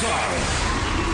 Superstar.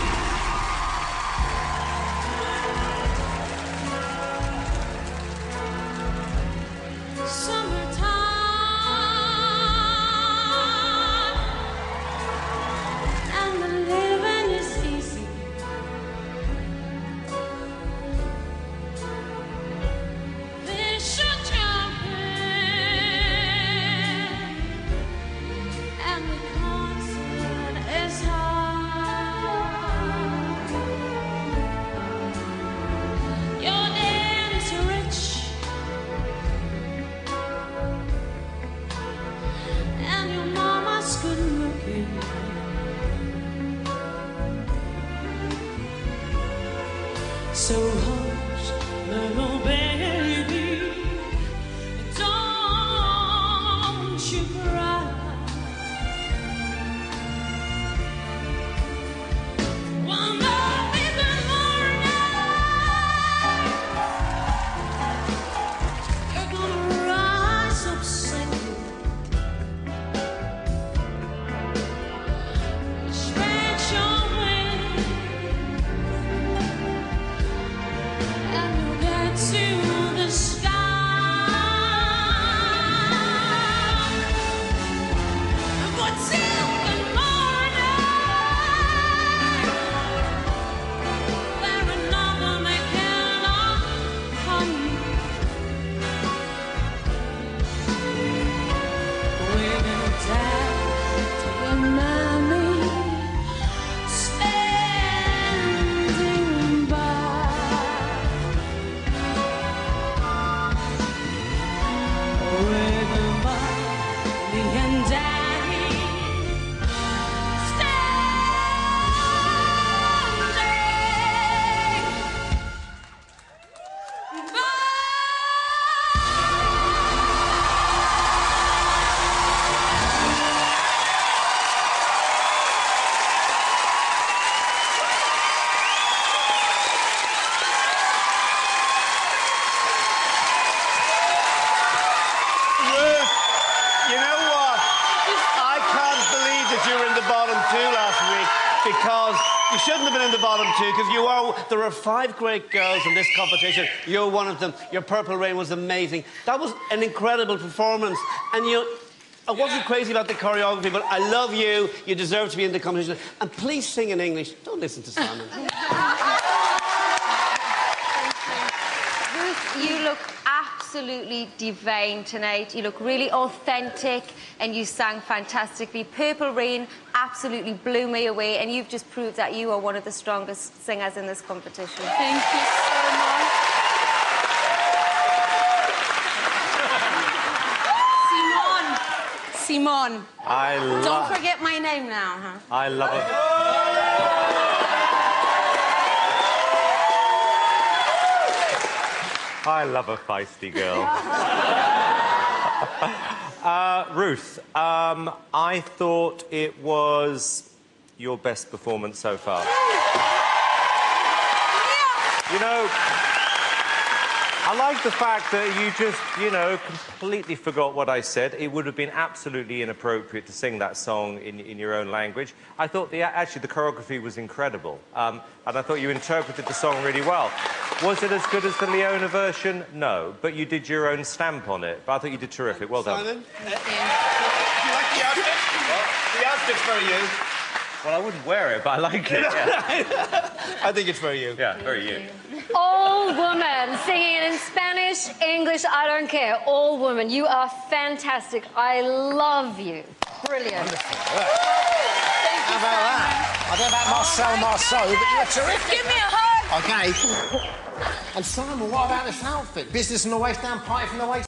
So hush, little baby, don't you cry. One more even morning, you're gonna rise up singing. Spread your wings to the sky. But till the morning, where another may cannot come, waiting down to remind me, standing by. Because you shouldn't have been in the bottom two, because there are 5 great girls in this competition. You're one of them. Your Purple Rain was amazing. That was an incredible performance. And I wasn't crazy about the choreography, but I love you. You deserve to be in the competition. And please sing in English. Don't listen to Simon. Ruth, you look absolutely divine tonight. You look really authentic and you sang fantastically. Purple Rain absolutely blew me away, and you've just proved that you are one of the strongest singers in this competition. Thank you so much. Simon. Don't forget my name now, huh? I love it. I love a feisty girl. Ruth, I thought it was your best performance so far. You know, I like the fact that you just, completely forgot what I said. It would have been absolutely inappropriate to sing that song in your own language. I thought, actually, the choreography was incredible. And I thought you interpreted the song really well. Was it as good as the Leona version? No. But you did your own stamp on it. But I thought you did terrific. Well done. Simon? Do you like the outfit? The outfit's for you. Well, I wouldn't wear it, but I like it. Yeah. I think it's for you. Yeah, very you. All women singing it in Spanish, English, I don't care. All women, you are fantastic. I love you. Brilliant. How about that? I don't know about Marcel, but you're terrific. Give me a hug. OK. And Simon, what about this outfit? Business from the waist down, party from the waist